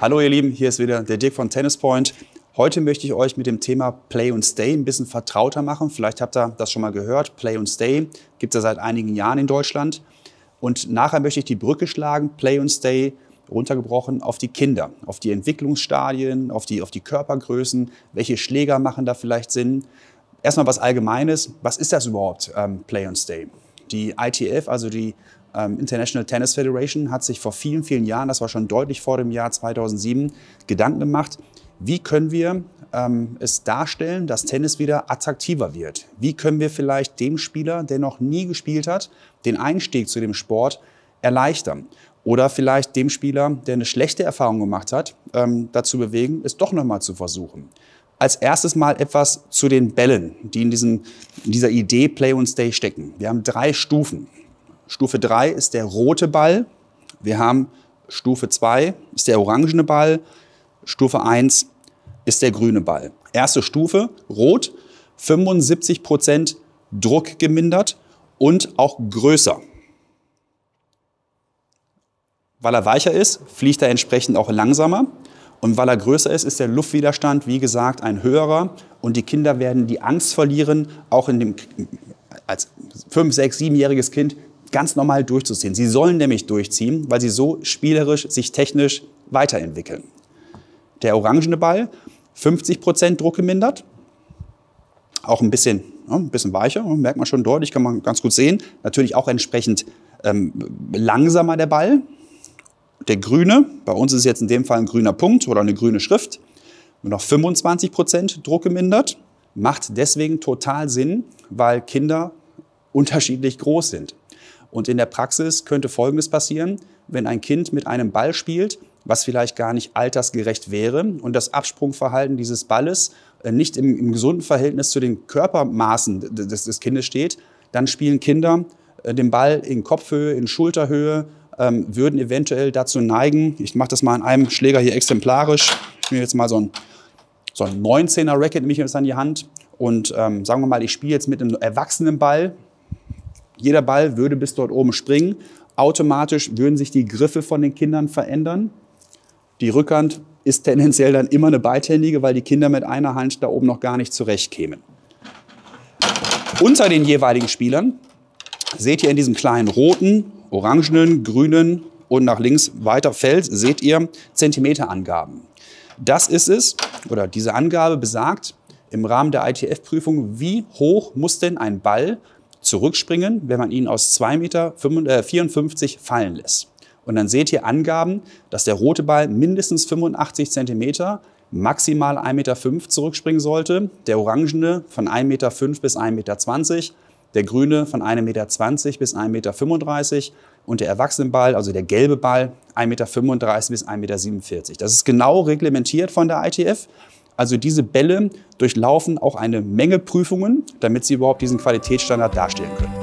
Hallo ihr Lieben, hier ist wieder der Dirk von Tennis Point. Heute möchte ich euch mit dem Thema Play und Stay ein bisschen vertrauter machen. Vielleicht habt ihr das schon mal gehört. Play und Stay gibt es ja seit einigen Jahren in Deutschland. Und nachher möchte ich die Brücke schlagen, Play und Stay, runtergebrochen auf die Kinder, auf die Entwicklungsstadien, auf die Körpergrößen. Welche Schläger machen da vielleicht Sinn? Erstmal was Allgemeines. Was ist das überhaupt, Play und Stay? Die ITF, also die International Tennis Federation, hat sich vor vielen, vielen Jahren, das war schon deutlich vor dem Jahr 2007, Gedanken gemacht, wie können wir es darstellen, dass Tennis wieder attraktiver wird? Wie können wir vielleicht dem Spieler, der noch nie gespielt hat, den Einstieg zu dem Sport erleichtern? Oder vielleicht dem Spieler, der eine schlechte Erfahrung gemacht hat, dazu bewegen, es doch noch mal zu versuchen. Als erstes mal etwas zu den Bällen, die in dieser Idee Play und Stay stecken. Wir haben 3 Stufen. Stufe 3 ist der rote Ball. Wir haben Stufe 2 ist der orangene Ball. Stufe 1 ist der grüne Ball. Erste Stufe, rot, 75% Druck gemindert und auch größer. Weil er weicher ist, fliegt er entsprechend auch langsamer. Und weil er größer ist, ist der Luftwiderstand, wie gesagt, ein höherer. Und die Kinder werden die Angst verlieren, auch als 5-, 6-, 7-jähriges Kind ganz normal durchzuziehen. Sie sollen nämlich durchziehen, weil sie so spielerisch sich technisch weiterentwickeln. Der orangene Ball, 50% Druck gemindert. Auch ein bisschen weicher, merkt man schon deutlich, kann man ganz gut sehen. Natürlich auch entsprechend langsamer der Ball. Der grüne, bei uns ist es jetzt in dem Fall ein grüner Punkt oder eine grüne Schrift, nur noch 25% Druck gemindert. Macht deswegen total Sinn, weil Kinder unterschiedlich groß sind. Und in der Praxis könnte Folgendes passieren, wenn ein Kind mit einem Ball spielt, was vielleicht gar nicht altersgerecht wäre und das Absprungverhalten dieses Balles nicht im gesunden Verhältnis zu den Körpermaßen des Kindes steht, dann spielen Kinder den Ball in Kopfhöhe, in Schulterhöhe, würden eventuell dazu neigen, ich mache das mal an einem Schläger hier exemplarisch, ich nehme jetzt mal so ein 19er Racket, nehme ich jetzt an die Hand und sagen wir mal, ich spiele jetzt mit einem erwachsenen Ball. Jeder Ball würde bis dort oben springen. Automatisch würden sich die Griffe von den Kindern verändern. Die Rückhand ist tendenziell dann immer eine beidhändige, weil die Kinder mit einer Hand da oben noch gar nicht zurechtkämen. Unter den jeweiligen Spielern seht ihr in diesem kleinen roten, orangenen, grünen und nach links weiter Feld, seht ihr Zentimeterangaben. Das ist es, oder diese Angabe besagt im Rahmen der ITF-Prüfung, wie hoch muss denn ein Ball zurückspringen, wenn man ihn aus 2,54 Meter fallen lässt. Und dann seht ihr Angaben, dass der rote Ball mindestens 85 cm, maximal 1,5 Meter zurückspringen sollte, der orangene von 1,5 Meter bis 1,20 Meter, der grüne von 1,20 Meter bis 1,35 Meter und der Erwachsenenball, also der gelbe Ball, 1,35 Meter bis 1,47 Meter. Das ist genau reglementiert von der ITF. Also diese Bälle durchlaufen auch eine Menge Prüfungen, damit sie überhaupt diesen Qualitätsstandard darstellen können.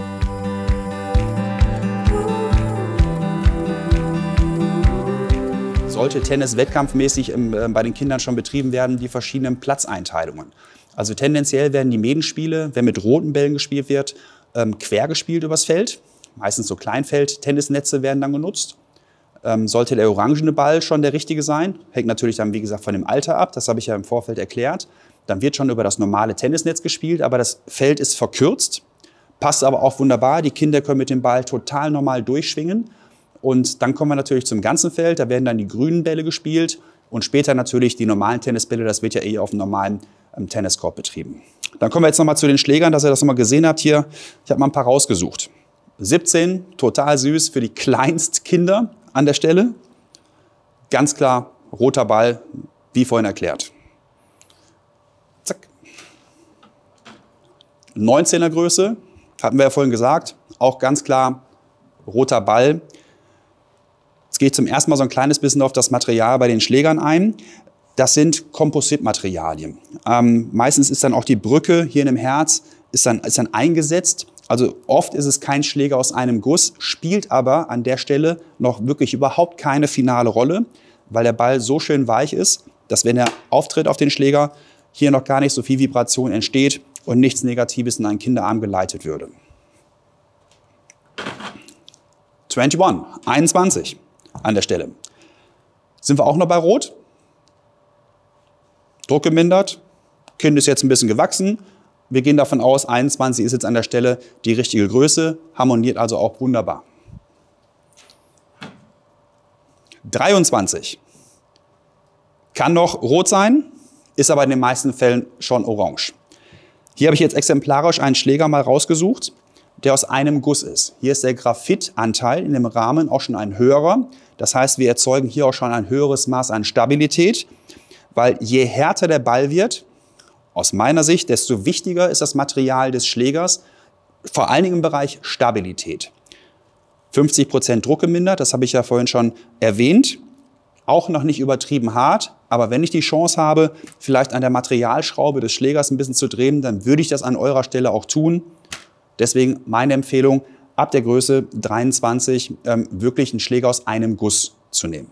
Sollte Tennis wettkampfmäßig bei den Kindern schon betrieben werden, die verschiedenen Platzeinteilungen. Also tendenziell werden die Medenspiele, wenn mit roten Bällen gespielt wird, quer gespielt übers Feld. Meistens so Kleinfeld-Tennisnetze werden dann genutzt. Sollte der orangene Ball schon der richtige sein, hängt natürlich dann, wie gesagt, von dem Alter ab, das habe ich ja im Vorfeld erklärt. Dann wird schon über das normale Tennisnetz gespielt, aber das Feld ist verkürzt, passt aber auch wunderbar. Die Kinder können mit dem Ball total normal durchschwingen. Und dann kommen wir natürlich zum ganzen Feld, da werden dann die grünen Bälle gespielt und später natürlich die normalen Tennisbälle, das wird ja eh auf dem normalen Tenniskorb betrieben. Dann kommen wir jetzt nochmal zu den Schlägern, dass ihr das nochmal gesehen habt hier. Ich habe mal ein paar rausgesucht. 17, total süß für die Kleinstkinder an der Stelle. Ganz klar, roter Ball, wie vorhin erklärt. Zack. 19er Größe, hatten wir ja vorhin gesagt, auch ganz klar, roter Ball. Jetzt gehe ich zum ersten Mal so ein kleines bisschen auf das Material bei den Schlägern ein. Das sind Kompositmaterialien. Meistens ist dann auch die Brücke hier in dem Herz ist dann eingesetzt. Also oft ist es kein Schläger aus einem Guss, spielt aber an der Stelle noch wirklich überhaupt keine finale Rolle, weil der Ball so schön weich ist, dass wenn er auftritt auf den Schläger, hier noch gar nicht so viel Vibration entsteht und nichts Negatives in einen Kinderarm geleitet würde. 21 an der Stelle. Sind wir auch noch bei Rot? Druck gemindert. Kind ist jetzt ein bisschen gewachsen. Wir gehen davon aus, 21 ist jetzt an der Stelle die richtige Größe, harmoniert also auch wunderbar. 23 kann noch rot sein, ist aber in den meisten Fällen schon orange. Hier habe ich jetzt exemplarisch einen Schläger mal rausgesucht, der aus einem Guss ist. Hier ist der Graphitanteil in dem Rahmen auch schon ein höherer. Das heißt, wir erzeugen hier auch schon ein höheres Maß an Stabilität, weil je härter der Ball wird, aus meiner Sicht, desto wichtiger ist das Material des Schlägers, vor allen Dingen im Bereich Stabilität. 50% Druck gemindert, das habe ich ja vorhin schon erwähnt. Auch noch nicht übertrieben hart, aber wenn ich die Chance habe, vielleicht an der Materialschraube des Schlägers ein bisschen zu drehen, dann würde ich das an eurer Stelle auch tun. Deswegen meine Empfehlung, ab der Größe 23 wirklich einen Schläger aus einem Guss zu nehmen.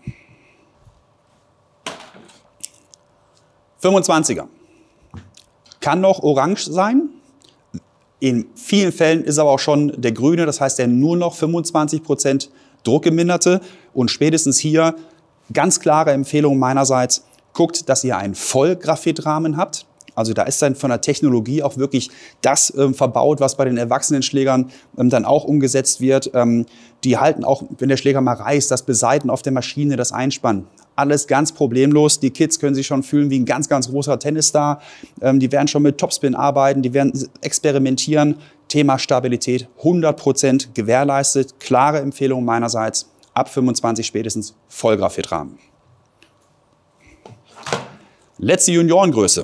25er. Kann noch orange sein. In vielen Fällen ist aber auch schon der grüne, das heißt der nur noch 25% druckgeminderte. Und spätestens hier ganz klare Empfehlung meinerseits, guckt, dass ihr einen Vollgraphitrahmen habt. Also da ist dann von der Technologie auch wirklich das verbaut, was bei den Erwachsenenschlägern dann auch umgesetzt wird. Die halten auch, wenn der Schläger mal reißt, das Beseiten auf der Maschine, das Einspannen. Alles ganz problemlos. Die Kids können sich schon fühlen wie ein ganz, ganz großer Tennisstar. Die werden schon mit Topspin arbeiten, die werden experimentieren. Thema Stabilität 100% gewährleistet. Klare Empfehlung meinerseits. Ab 25 spätestens Vollgraphitrahmen. Letzte Juniorengröße.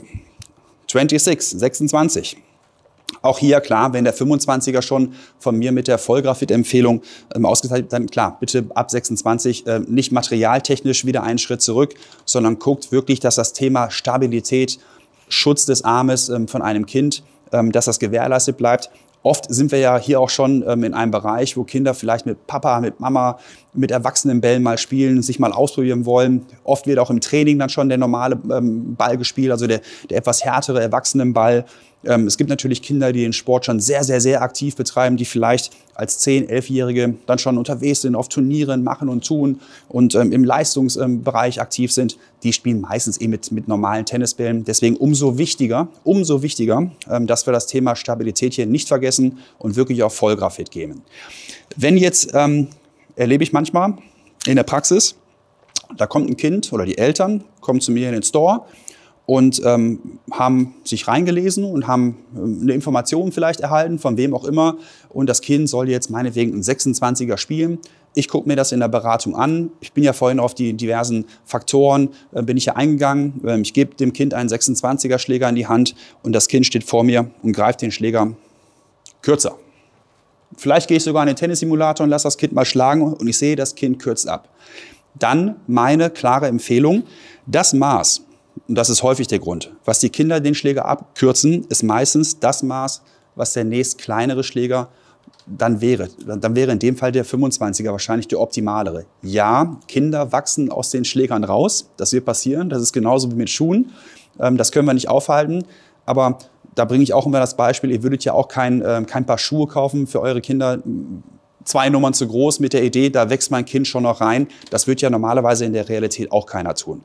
26. Auch hier klar, wenn der 25er schon von mir mit der Vollgraphit-Empfehlung ausgezeichnet, dann klar, bitte ab 26 nicht materialtechnisch wieder einen Schritt zurück, sondern guckt wirklich, dass das Thema Stabilität, Schutz des Armes von einem Kind, dass das gewährleistet bleibt. Oft sind wir ja hier auch schon in einem Bereich, wo Kinder vielleicht mit Papa, mit Mama, mit erwachsenen Bällen mal spielen, sich mal ausprobieren wollen. Oft wird auch im Training dann schon der normale Ball gespielt, also der etwas härtere Erwachsenenball. Es gibt natürlich Kinder, die den Sport schon sehr, sehr, sehr aktiv betreiben, die vielleicht als 10-, 11-Jährige dann schon unterwegs sind, auf Turnieren machen und tun und im Leistungsbereich aktiv sind. Die spielen meistens mit normalen Tennisbällen. Deswegen umso wichtiger, dass wir das Thema Stabilität hier nicht vergessen und wirklich auf Vollgraphit gehen. Wenn jetzt, erlebe ich manchmal in der Praxis, da kommt ein Kind oder die Eltern kommen zu mir in den Store und haben sich reingelesen und haben eine Information vielleicht erhalten, von wem auch immer. Und das Kind soll jetzt meinetwegen einen 26er spielen. Ich gucke mir das in der Beratung an. Ich bin ja vorhin auf die diversen Faktoren, bin ich ja eingegangen. Ich gebe dem Kind einen 26er Schläger in die Hand und das Kind steht vor mir und greift den Schläger kürzer. Vielleicht gehe ich sogar in den Tennissimulator und lasse das Kind mal schlagen und ich sehe, das Kind kürzt ab. Dann meine klare Empfehlung, das Maß, und das ist häufig der Grund, was die Kinder den Schläger abkürzen, ist meistens das Maß, was der nächst kleinere Schläger dann wäre. Dann wäre in dem Fall der 25er wahrscheinlich der optimalere. Ja, Kinder wachsen aus den Schlägern raus, das wird passieren, das ist genauso wie mit Schuhen, das können wir nicht aufhalten, aber da bringe ich auch immer das Beispiel, ihr würdet ja auch kein Paar Schuhe kaufen für eure Kinder, 2 Nummern zu groß mit der Idee, da wächst mein Kind schon noch rein. Das wird ja normalerweise in der Realität auch keiner tun.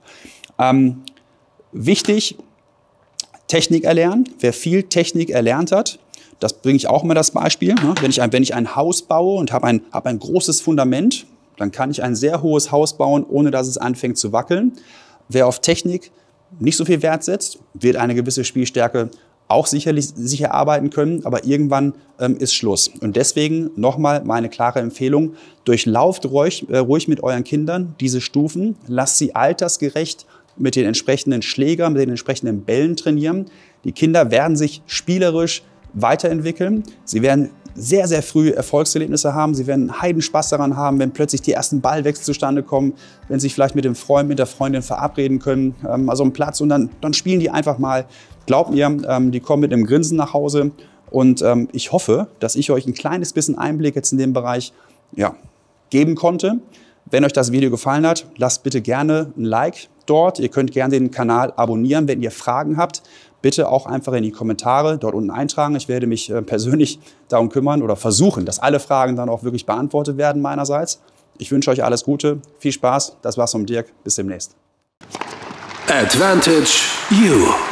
Wichtig, Technik erlernen. Wer viel Technik erlernt hat, das bringe ich auch immer das Beispiel. Ne? Wenn ich ein Haus baue und habe ein großes Fundament, dann kann ich ein sehr hohes Haus bauen, ohne dass es anfängt zu wackeln. Wer auf Technik nicht so viel Wert setzt, wird eine gewisse Spielstärke auch sicher erarbeiten können, aber irgendwann ist Schluss. Und deswegen nochmal meine klare Empfehlung, durchlauft ruhig mit euren Kindern diese Stufen, lasst sie altersgerecht mit den entsprechenden Schlägern, mit den entsprechenden Bällen trainieren. Die Kinder werden sich spielerisch weiterentwickeln. Sie werden sehr, sehr früh Erfolgserlebnisse haben. Sie werden einen Heidenspaß daran haben, wenn plötzlich die ersten Ballwechsel zustande kommen, wenn sie sich vielleicht mit dem Freund, mit der Freundin verabreden können, also am Platz und dann spielen die einfach mal. Glaubt mir, die kommen mit einem Grinsen nach Hause und ich hoffe, dass ich euch ein kleines bisschen Einblick jetzt in den Bereich geben konnte. Wenn euch das Video gefallen hat, lasst bitte gerne ein Like dort. Ihr könnt gerne den Kanal abonnieren. Wenn ihr Fragen habt, bitte auch einfach in die Kommentare dort unten eintragen. Ich werde mich persönlich darum kümmern oder versuchen, dass alle Fragen dann auch wirklich beantwortet werden meinerseits. Ich wünsche euch alles Gute, viel Spaß. Das war's vom Dirk. Bis demnächst. Advantage You.